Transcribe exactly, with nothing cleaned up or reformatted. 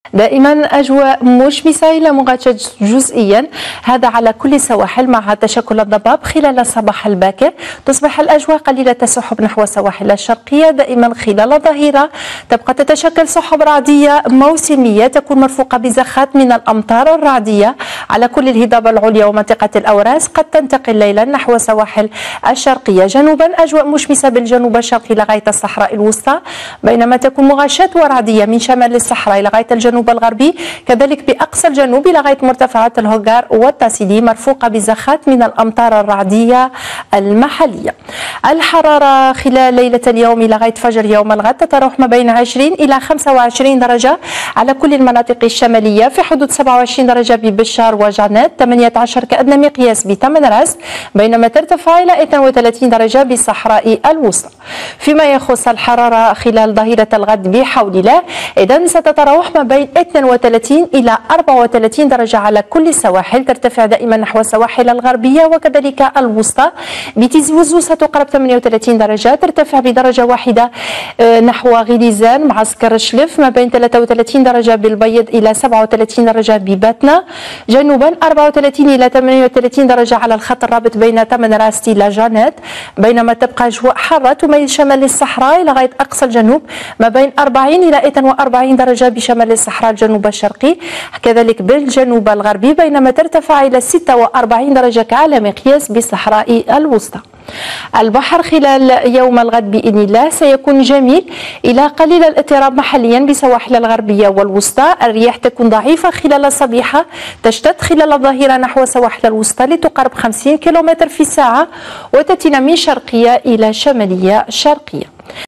دائما أجواء مشمسة إلى مغطاة جزئيا، هذا على كل السواحل مع تشكل الضباب خلال الصباح الباكر. تصبح الأجواء قليلة السحب نحو السواحل الشرقية. دائما خلال الظهيرة تبقى تتشكل سحب رعدية موسمية تكون مرفوقة بزخات من الأمطار الرعدية على كل الهضبة العليا ومنطقة الأوراس، قد تنتقل ليلا نحو السواحل الشرقية. جنوبا أجواء مشمسة بالجنوب الشرقي لغاية الصحراء الوسطى، بينما تكون مغاشاة ورعدية من شمال الصحراء لغاية الجنوب الغربي، كذلك بأقصى الجنوب لغاية مرتفعات الهوغار والتاسيدي مرفوقة بزخات من الأمطار الرعدية المحلية. الحرارة خلال ليلة اليوم لغاية فجر يوم الغد تتراوح ما بين عشرين إلى خمسة وعشرين درجة على كل المناطق الشمالية، في حدود سبعة وعشرين درجة ببشار وجعنات، ثمانية عشر كأدنى مقياس بتمن راس، بينما ترتفع إلى اثنين وثلاثين درجة بالصحراء الوسطى. فيما يخص الحرارة خلال ظهيرة الغد بحول الله، إذن ستتراوح ما بين اثنين وثلاثين إلى أربعة وثلاثين درجة على كل السواحل، ترتفع دائما نحو السواحل الغربية وكذلك الوسطى. بتيزي وزو ستقرب ثمانية وثلاثين درجة، ترتفع بدرجة واحدة نحو غليزان معسكر شلف، ما بين ثلاثة وثلاثين درجة بالبيض إلى سبعة وثلاثين درجة بباتنا. جنوبا أربعة وثلاثين إلى ثمانية وثلاثين درجة على الخط الرابط بين تمن راس إلى جانات، بينما تبقى أجواء حارة تميز شمال الصحراء لغاية أقصى الجنوب ما بين أربعين إلى اثنين وأربعين درجة بشمال الصحراء الجنوب الشرقي، كذلك بالجنوب الغربي، بينما ترتفع إلى ستة وأربعين درجة كأعلى مقياس بالصحراء الوسطى. البحر خلال يوم الغد بإذن الله سيكون جميل إلى قليل الاضطراب محليا بسواحل الغربية والوسطى. الرياح تكون ضعيفة خلال الصبيحة، تشتد خلال الظهيرة نحو سواحل الوسطى لتقارب خمسين كيلومتر في الساعة، وتأتينا من شرقية إلى شمالية شرقية.